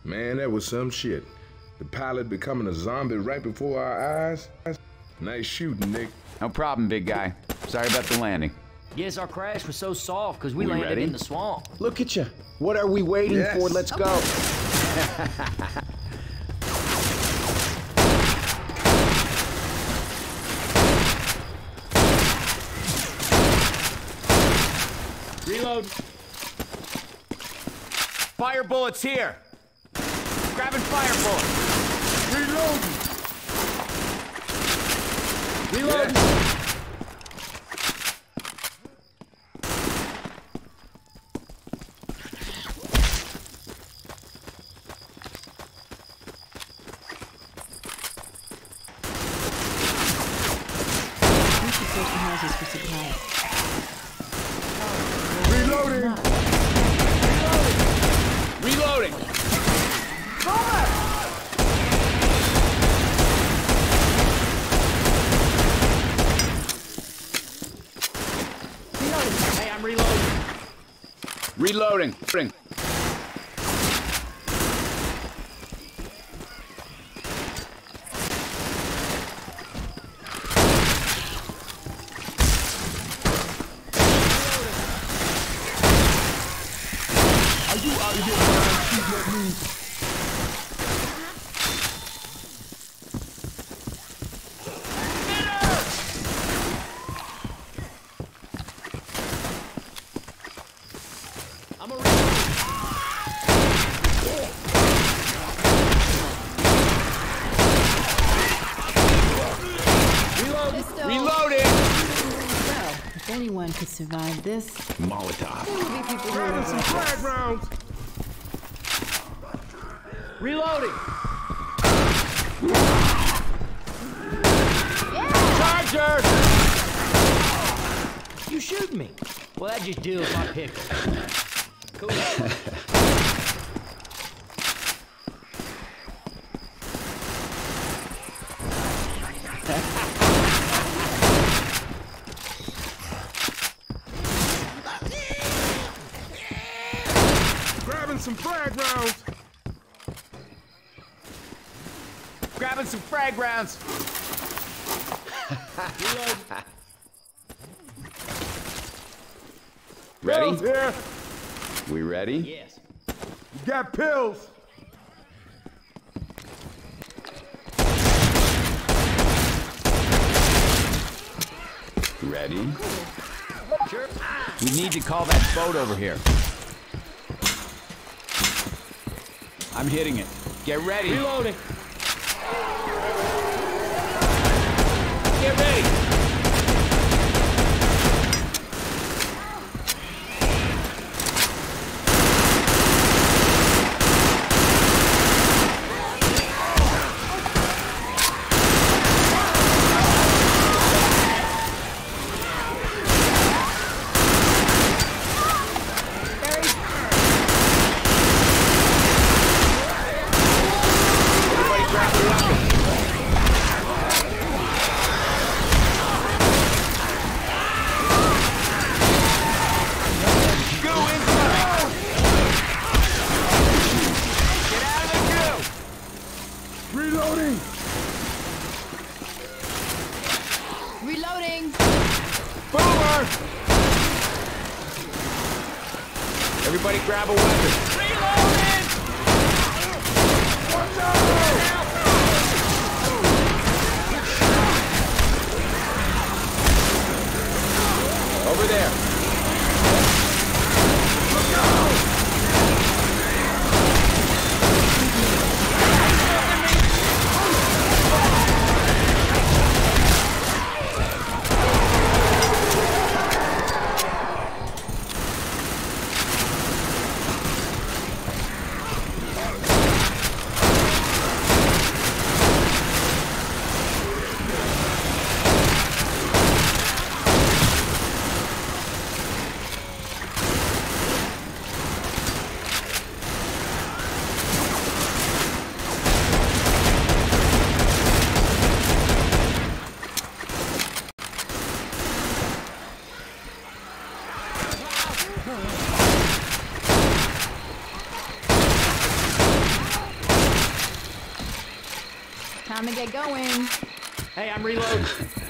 Man, that was some shit. The pilot becoming a zombie right before our eyes. Nice shooting, Nick. No problem, big guy. Sorry about the landing. Yes, our crash was so soft because we landed ready? in the swamp. Look at you. What are we waiting for? Let's go. Reload. Fire bullets here. Grabbing fire bullets. Reload. Houses for supplies. Reloading! Reloading. Hey, I'm reloading. Reloading. Bring. I'm a reload. Reloading. Well, if anyone could survive this, Molotov. there will be people who Grabbing will some frag rounds! Reloading. Charger. You shoot me. Well, that just deals my pickle. Cool. Grabbing some frag rounds! Grabbing some frag rounds. Ready? Pills here! We ready? Yes. You got pills! Ready? Sure. We need to call that boat over here. I'm hitting it. Get ready. Reloading. Get ready. Everybody grab a weapon. Goo incoming. Get out of the goo. Reloading! Reloading! Boomer. Everybody grab a weapon. Reloading. Watch out! Over there. Time to get going. Hey, I'm reloading.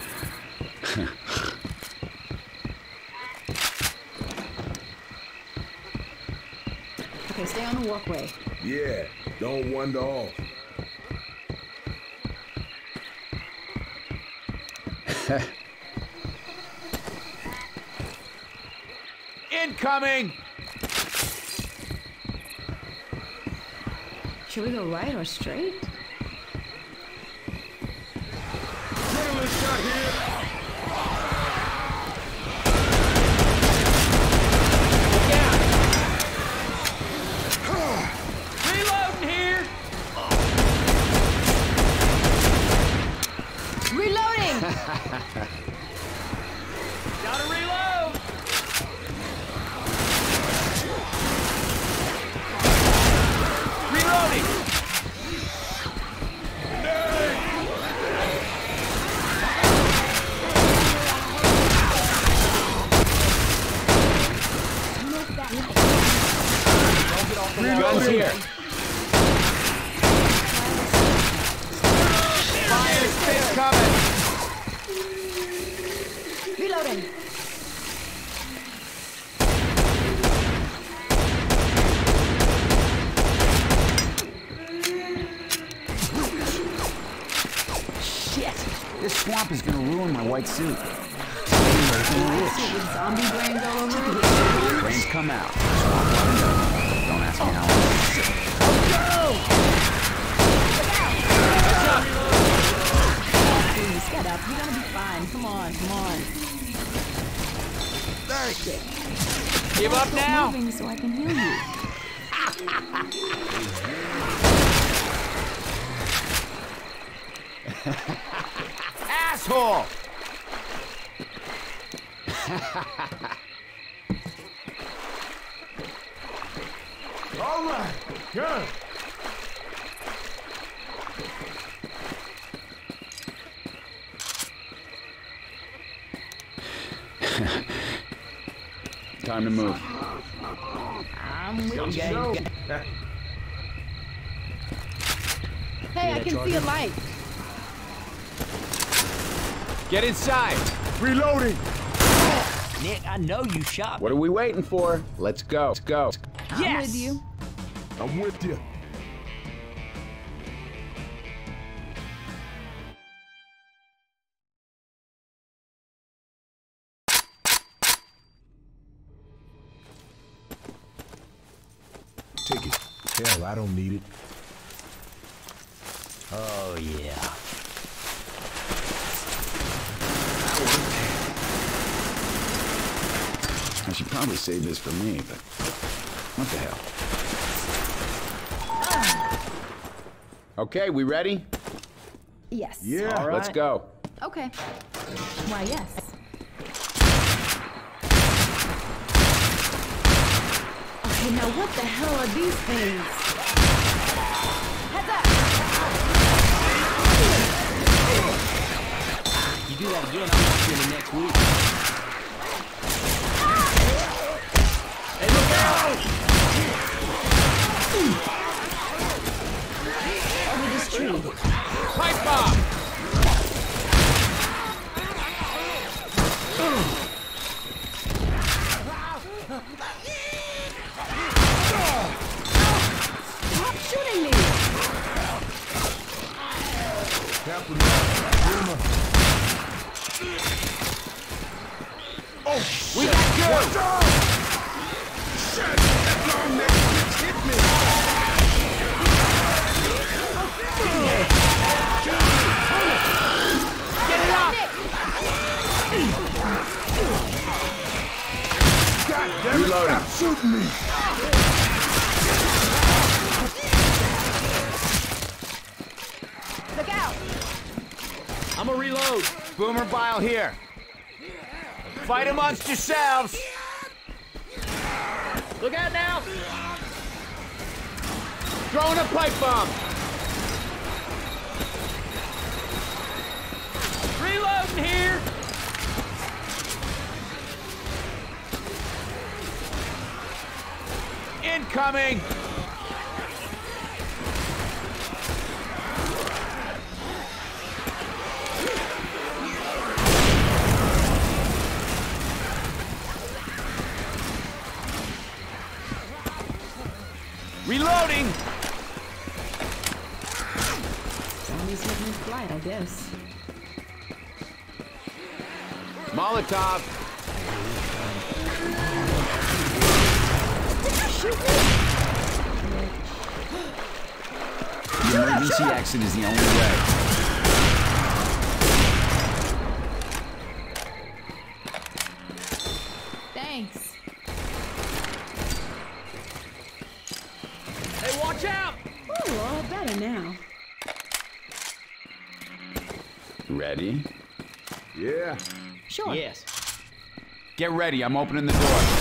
Okay, stay on the walkway. Yeah, don't wander off. Incoming! Should we go right or straight? Adrenaline shot here. Reloading here! Reloading! Gotta reload! Reloading! Guns here. Fire stick coming. Reloading! Shit! This swamp is gonna ruin my white suit. With zombie brains all over it. Brains come out. Swamp let 'em go. Don't ask me how long. Please, get up. You're gonna be fine. Come on, come on. Give up now? Moving so I can heal you. Asshole! All right, good. Time to move. I'm with you. Hey, I can see a light. Get inside! Reloading. Nick, I know you shot me. What are we waiting for? Let's go. Let's go. I'm Yes! with you. I'm with you. Take it. Hell, I don't need it. Oh, yeah. I should probably save this for me, but what the hell? Okay, we ready? Yes. Yeah. All right. Let's go. Okay. Why, yes. Okay, now what the hell are these things? Heads up! You do that again, I'm not doing it next week. Hey, look out! Over this tree. Pipe bomb! Stop shooting me! Captain, We got good! Shit! That long neck bitch hit me! Get it up! God damn it! Stop shooting me! Look out! I'm a reload. Boomer Bile here. Fight amongst yourselves. Look out now. Throwing a pipe bomb. Reloading here. Incoming. He's hitting his flight, I guess. Molotov. The emergency exit is the only way. Thanks. Hey, watch out! Ooh, all better now. Ready? Yeah. Sure. Yes. Get ready, I'm opening the door.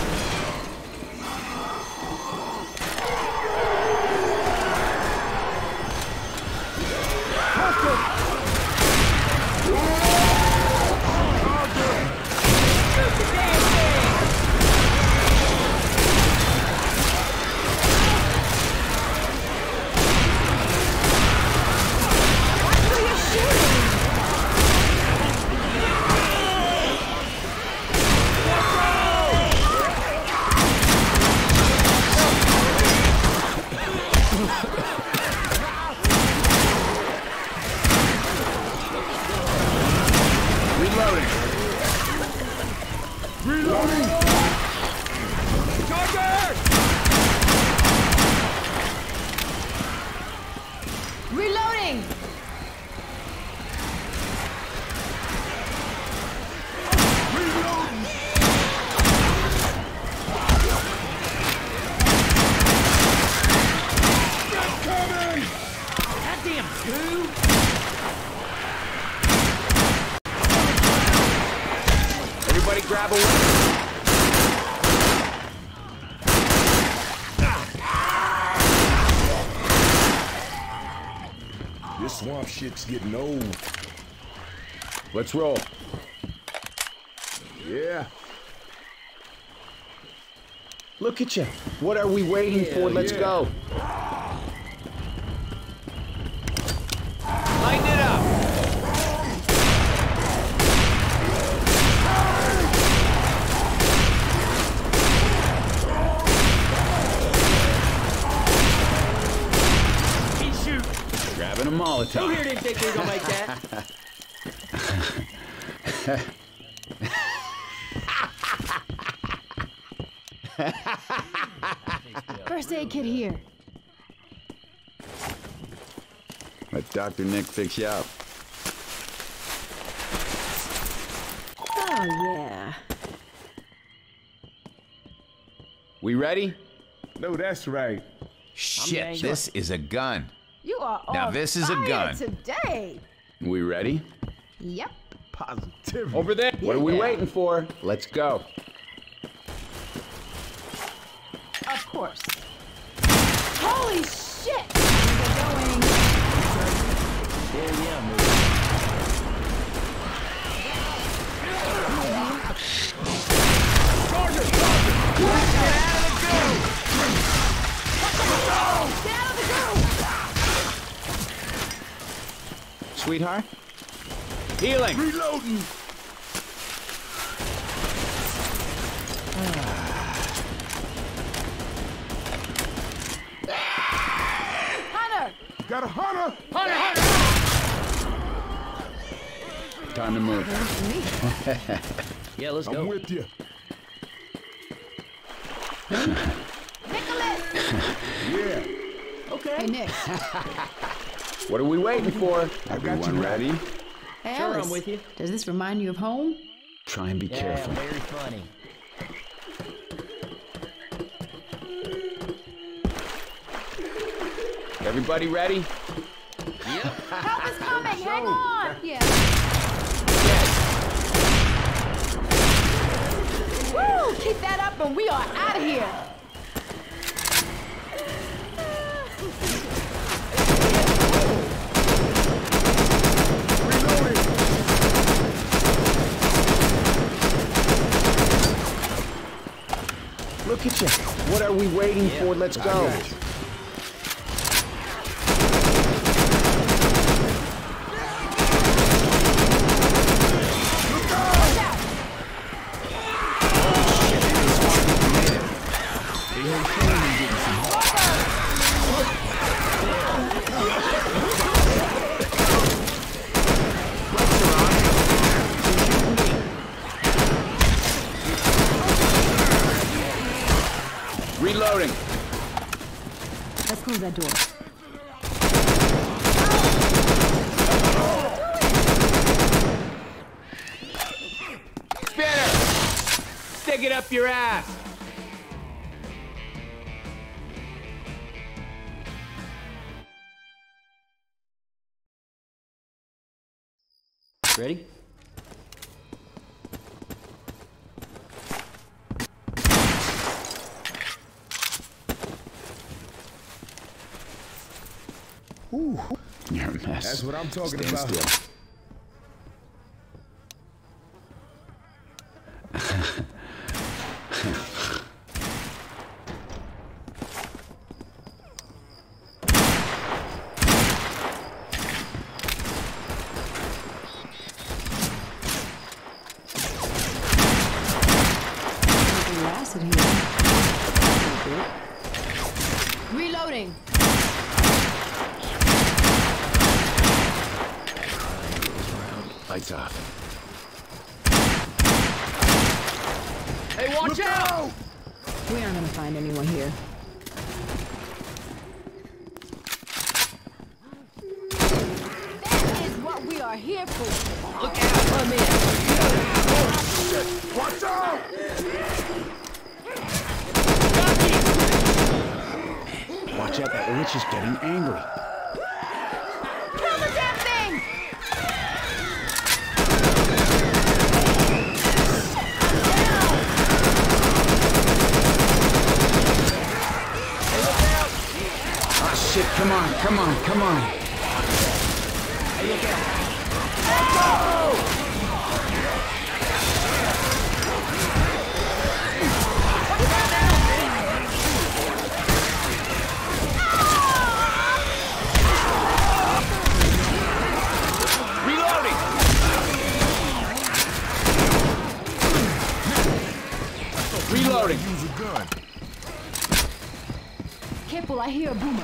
Reloading! Goddamn goo! Everybody grab a weapon. This swamp shit's getting old. Let's roll. Yeah. Look at you. What are we waiting for? Let's go. Lighten it up. Keep shooting. Grabbing a Molotov. Who here didn't think we were gonna make that? First aid kit here. Let Dr. Nick fix you up. Oh, yeah. We ready? No, that's right. Shit, this is a gun. You are Now on this is a fire gun. today. We ready? Yep. Positivity. Over there. What are we waiting for? Let's go. Of course. Holy shit! We're going. Yeah, yeah, move. Get out of the goo! Sweetheart? Healing. Reloading. Hunter! Got a hunter. Time to move. Yeah, let's I'm go. with you. Nicholas! Yeah. Hey, Nick. What are we waiting for? got you Everyone right. ready? Hey, Sure, Alice. I'm with you. Does this remind you of home? Try and be Yeah, careful. very funny. Everybody ready? Help is coming! Hang on! Yeah. Woo! Keep that up and we are out of here! Look at you. What are we waiting for? Let's go. that door. Spinner! Stick it up your ass! Ready? Ooh, you're a mess. That's what I'm talking Stand about. still. Acid here. Reloading. Lights off. Hey, watch out! We aren't gonna find anyone here. That is what we are here for. Look out! Come in! Watch out! Watch out, that witch is getting angry. Kill the damn thing! Oh shit, come on, come on, come on. Hey, look out! Reloading! Reloading! Use a gun. Careful, I hear a boomer.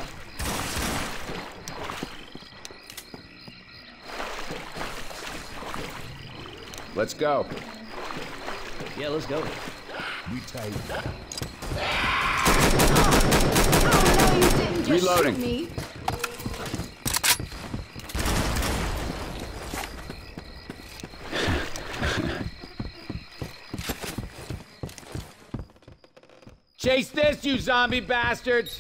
Let's go. Yeah, let's go. We tight. Oh, no, you didn't just Reloading. shoot me. Chase this, you zombie bastards!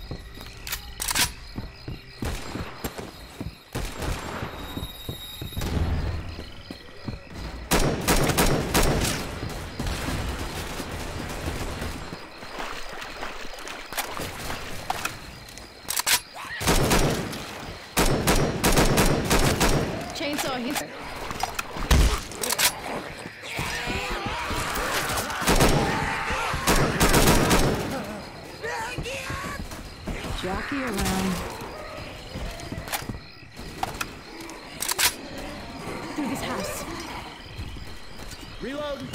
Chainsaw here. Jockey around. Through this house. Reload!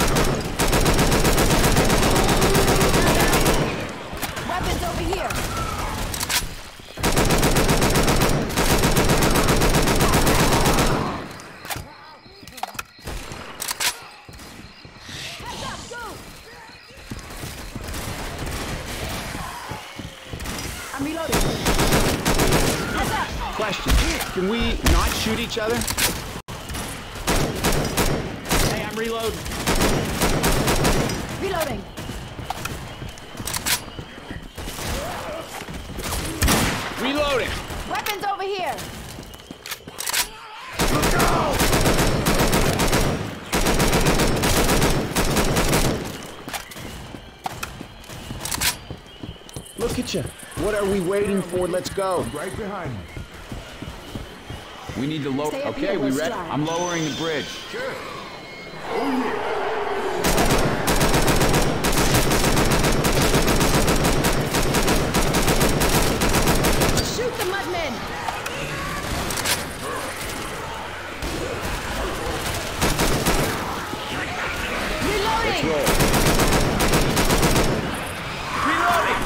Weapons over here. I'm reloading. Question, can we not shoot each other? Hey, I'm reloading. Reloading. Reloading! Weapons over here. Look at you. What are we waiting for? Let's go. Right behind me. We need to lower. Stay up Okay, here, we let's ready? drive. I'm lowering the bridge. Sure. Shoot the mudmen. Reloading. Roll. Reloading!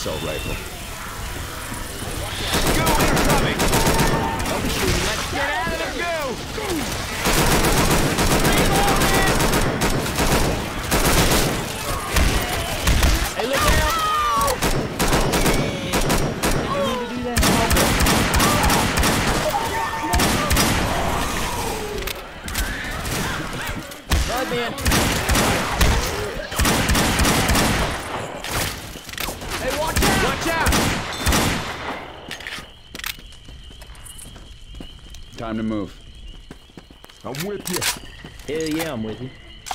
assault rifle. Goo incoming! Don't be shooting. Let's Get out of the goo! Hey, look out! You need to do that? Bud man. Hey, watch out! Watch out! Time to move. I'm with you. Hell yeah, I'm with you.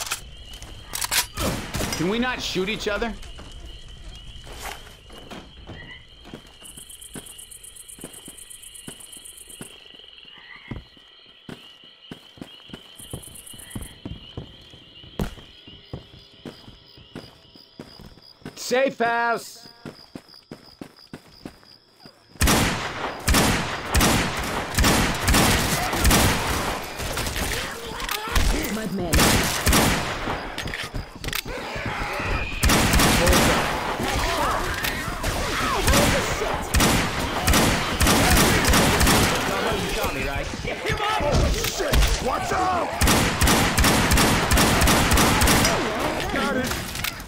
Can we not shoot each other? Safe house! Mudman. You got me, right? Watch out! Got it.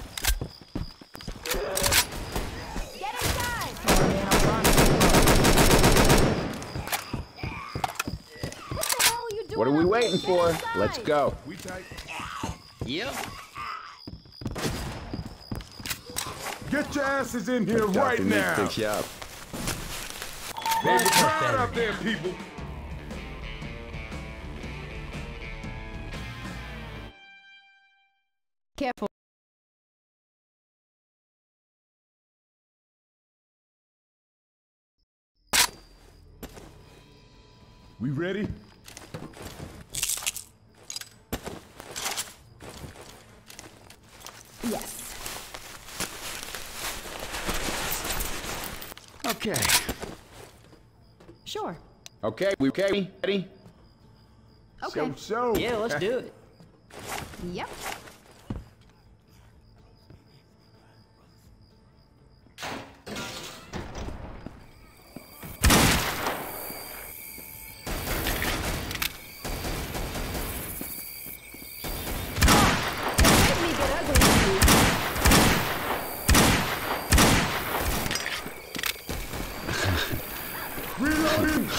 What are we waiting for? Let's go. We tight. Yep. Get your asses in here right Dr. Nick now. picks you up. There's a crowd out there, people. Careful. We ready? Yes. Okay. Sure. Okay, we okay? Ready? Okay. So. Yeah, let's do it. Yep. Reloading.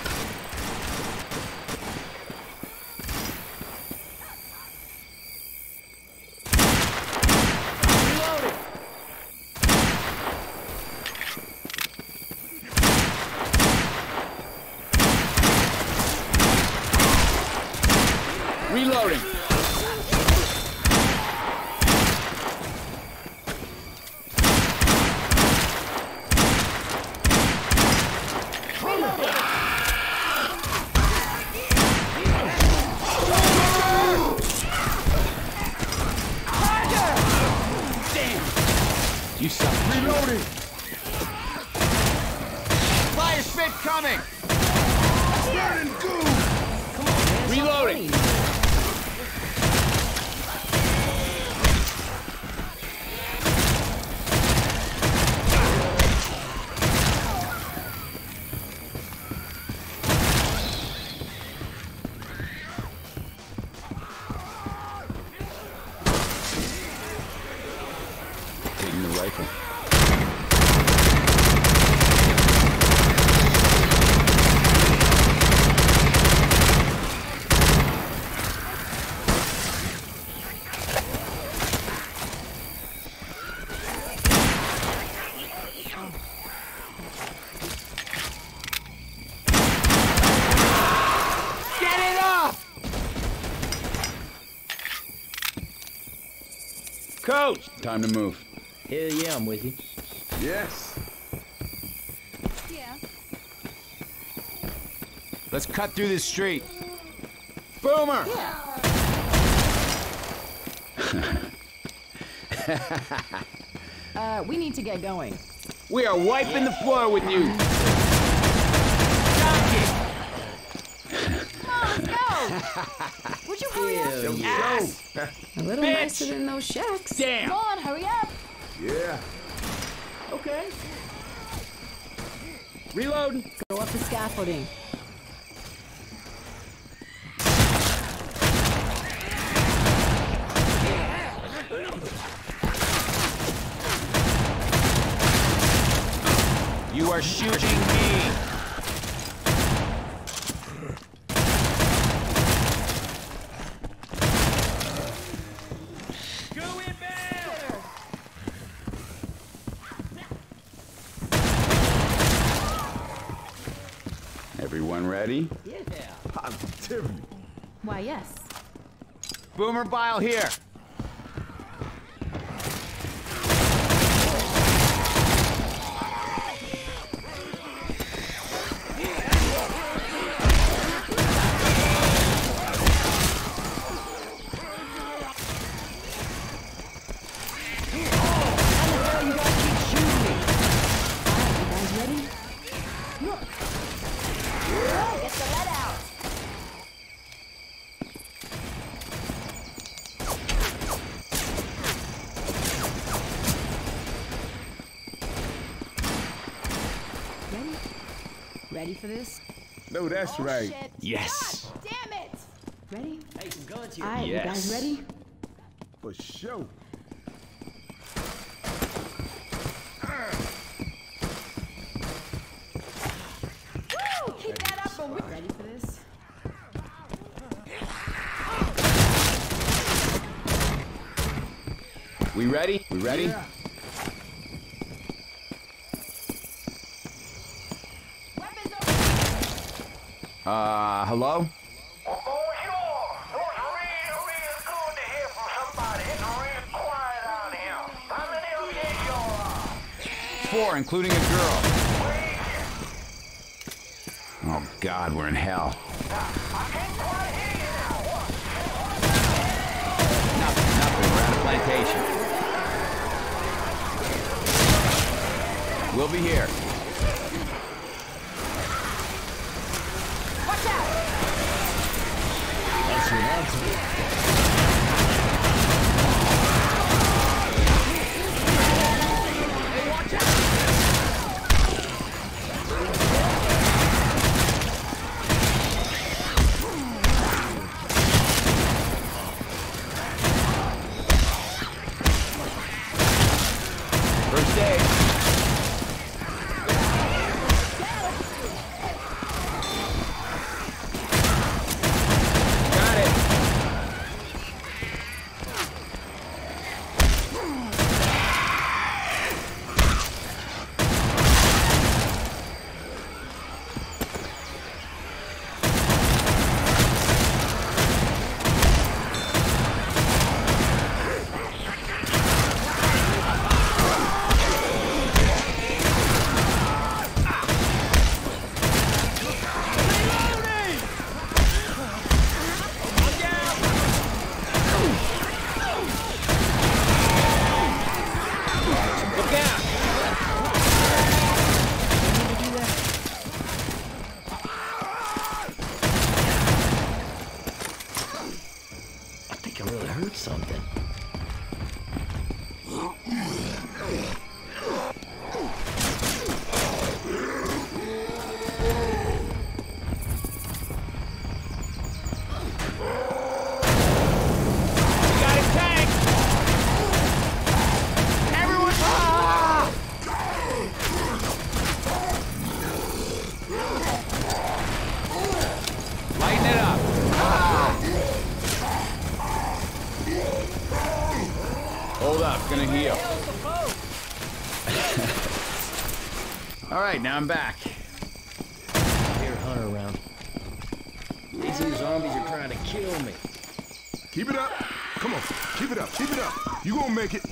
Reloading. You suck. Reloading. Fire spit coming! Burning goo. Reloading. Taking the rifle. Get it off! Coach! Time to move. Hell yeah, I'm with you. Yes. Yeah. Let's cut through this street. Boomer! We need to get going. We are wiping the floor with you. Let's go! Would you hurry up? Yes! A little Bitch. nicer than those shacks. Damn! Come on, hurry up! Yeah. Okay. Reloading. Go up the scaffolding. You are shooting me! Go in there! Everyone ready? Yeah. Positively. Why, yes. Boomer Bile here! Ready for this? No, that's right. Shit. Yes! God damn it! Ready? Hey, some guns here. Alright, you guys Yes. ready? For sure. Woo! Keep that up and we Ready for this? We ready? We ready? Yeah. weapons over. Hello? Bonjour! It was real good to hear from somebody. It's real quiet out here. How many of you are? 4, including a girl. Oh God, we're in hell. I can't quite hear you now. Nothing, we're at a plantation. We'll be here. Watch out! That's what I'm saying. First aid. Got it. Look out! I think I really heard something. We got a tank! Everyone! Ah! Lighten it up. Hold up, gonna heal. All right, now I'm back. Hear Hunter around. These here zombies are trying to kill me. Keep it up. Come on. Keep it up. Keep it up. You gonna make it.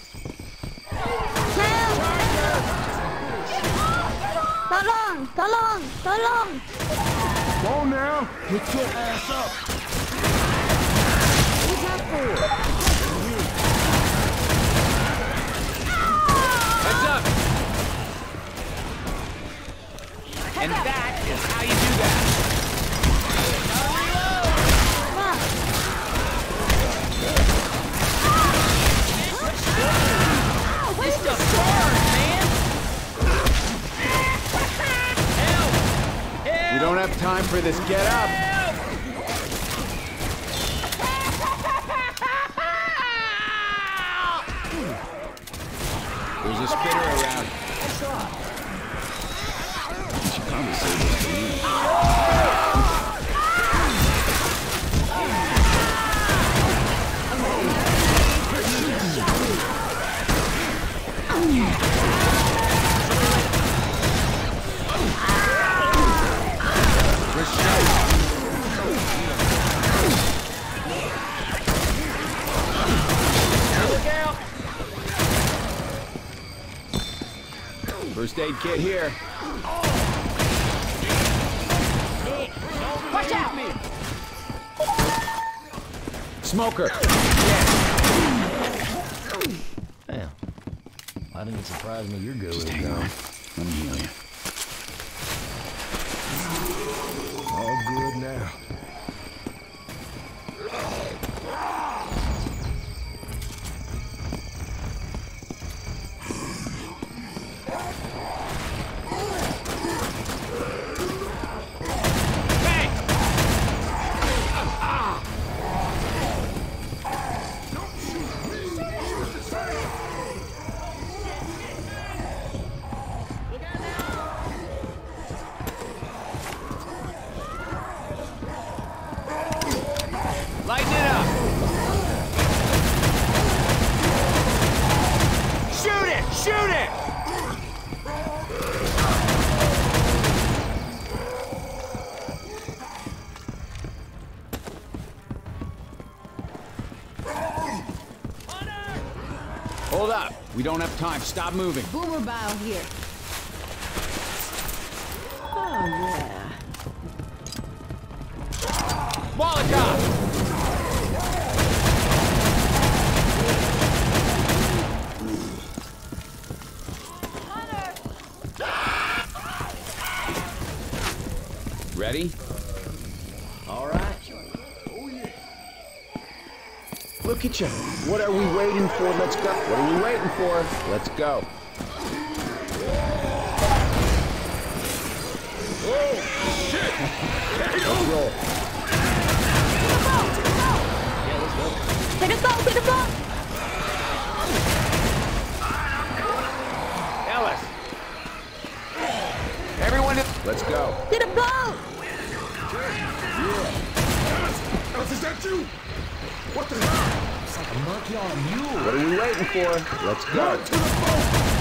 Tolong! Tolong! Tolong! Go on now. Get your ass up. Who's that for? Heads up! And that is how you do that. Where's This stuff burns, man! this. Get up. There's a spinner around. You should probably save this for me. First aid kit here. Watch out! Smoker. Damn. Why didn't it surprise me you're good with Hang it, on. Let me heal you. All good now. Lighten it up. Shoot it! Shoot it! Hold up. We don't have time. Stop moving. Boomer bile here. Oh, yeah. Molotov! Ready? All right. Look at you. What are we waiting for? Let's go. What are we waiting for? Let's go. Let's roll. Take a boat, take a boat. Ellis. Everyone, let's go. Get a boat. Ellis, is that you? What the hell? It's like a monkey on a mule. What are we waiting for? Let's go. To the boat!